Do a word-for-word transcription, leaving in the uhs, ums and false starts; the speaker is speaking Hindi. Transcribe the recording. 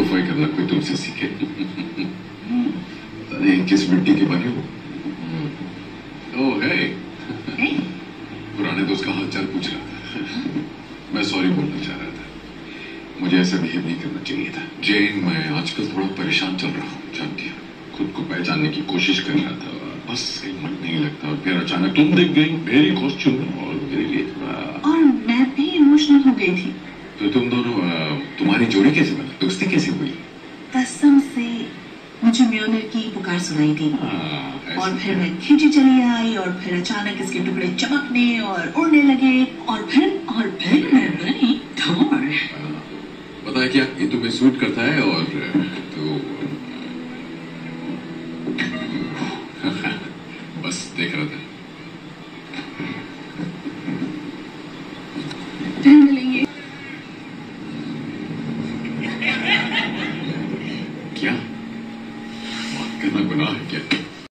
सफाई करना कोई तुमसे सीखे। अरे किस मिट्टी के बने हो? ओह है पुराने दोस्त का हालचाल पूछ रहा था। मैं सॉरी बोलना चाह रहा था, मुझे ऐसा बिहेव नहीं करना चाहिए था। जेन, मैं आजकल थोड़ा परेशान चल रहा हूँ, जानती हो। खुद को पहचानने की कोशिश कर रहा था, बस कहीं मन नहीं लगता, और फिर अचानक तुम दिख गई मेरी कॉस्ट्यूम में, और मेरे लिए थोड़ा। और मैं भी इमोशनल हो गई थी। तो तुम दोनों, तुम्हारी जोड़ी कैसे बनी, दोस्ती कैसे हुई? कसम से मुझे म्योलनर की पुकार सुनाई दी, और फिर मैं खींची चली आई, और फिर अचानक इसके टुकड़े चमकने और उड़ने लगे, और फिर और फिर मैं बनी थॉर। पता है क्या, ये तुम्हें सूट करता है, और तो बस देख रहा था। फिर मिलेंगे। क्या बात करना गुनाह है क्या?